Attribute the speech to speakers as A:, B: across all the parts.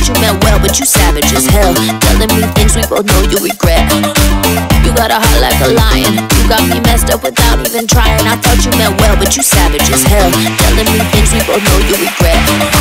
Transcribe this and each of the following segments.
A: thought you meant well, but you savage as hell. Telling me things we both know you regret. You got a heart like a lion. You got me messed up without even trying. I thought you meant well, but you savage as hell. Telling me things we both know you regret.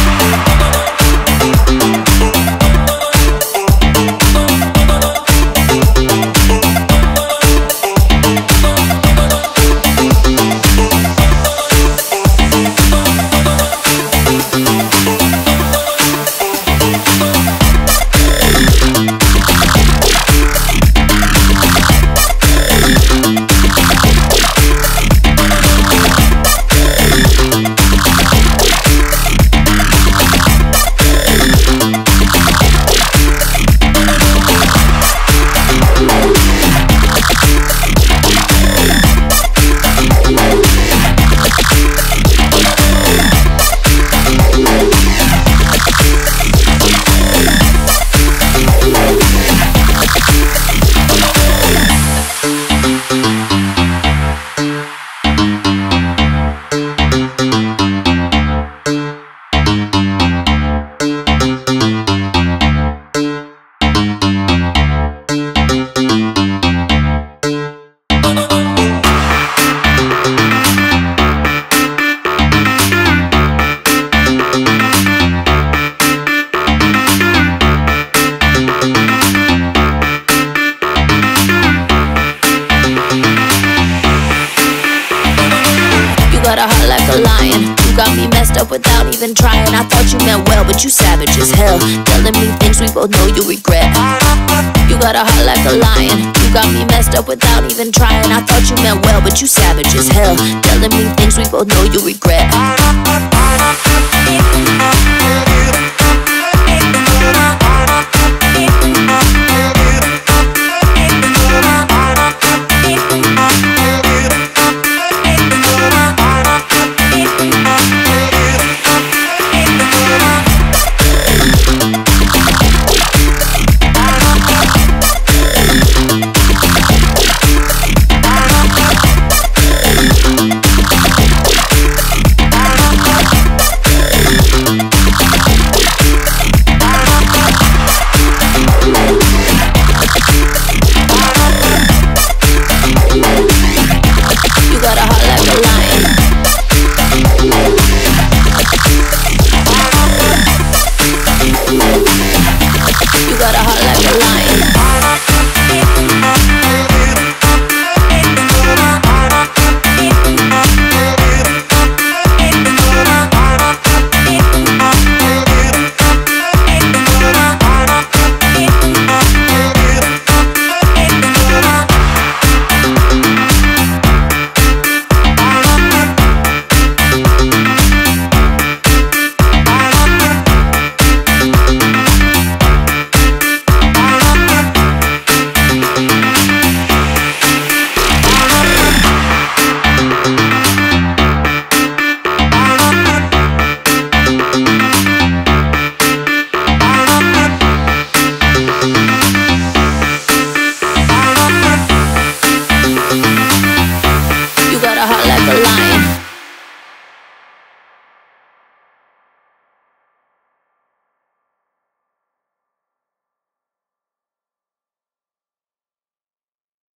A: Got a heart like a lion. You got me messed up without even trying. I thought you meant well, but you savage as hell. Telling me things we both know you regret. You got a heart like a lion. You got me messed up without even trying. I thought you meant well, but you savage as hell. Telling me things we both know you regret.